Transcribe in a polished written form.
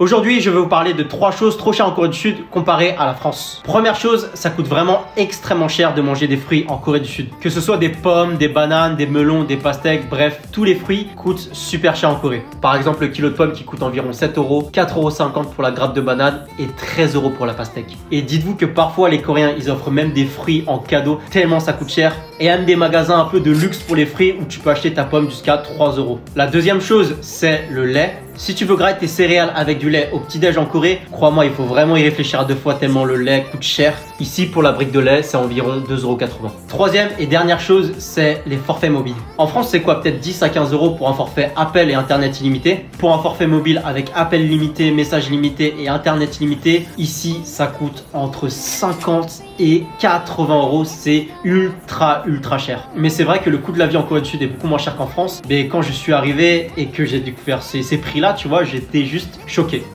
Aujourd'hui, je vais vous parler de 3 choses trop chères en Corée du Sud comparées à la France. Première chose, ça coûte vraiment extrêmement cher de manger des fruits en Corée du Sud. Que ce soit des pommes, des bananes, des melons, des pastèques, bref, tous les fruits coûtent super cher en Corée. Par exemple, le kilo de pommes qui coûte environ 7 euros, 4,50 € pour la grappe de banane et 13 € pour la pastèque. Et dites-vous que parfois les Coréens, ils offrent même des fruits en cadeau tellement ça coûte cher. Et même des magasins un peu de luxe pour les fruits où tu peux acheter ta pomme jusqu'à 3 €. La deuxième chose, c'est le lait. Si tu veux gratter tes céréales avec du lait au petit-déj en Corée, crois-moi, il faut vraiment y réfléchir à 2 fois tellement le lait coûte cher. Ici, pour la brique de lait, c'est environ 2,80 €. Troisième et dernière chose, c'est les forfaits mobiles. En France, c'est quoi? Peut-être 10 à 15 € pour un forfait appel et internet illimité. Pour un forfait mobile avec appel limité, message limité et internet illimité, ici, ça coûte entre 50 et 80 €. C'est ultra cher. Mais c'est vrai que le coût de la vie en Corée du Sud est beaucoup moins cher qu'en France. Mais quand je suis arrivé et que j'ai découvert ces prix-là, tu vois, j'étais juste choqué.